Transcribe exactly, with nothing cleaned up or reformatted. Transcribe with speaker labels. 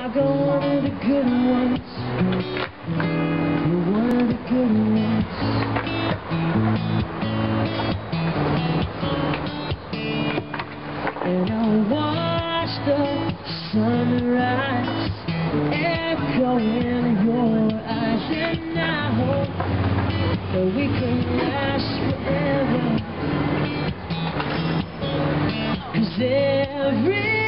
Speaker 1: like a one of the good ones. You're one of the good ones. And I watch the sunrise echo in your eyes, and I hope that we can last forever. 'Cause every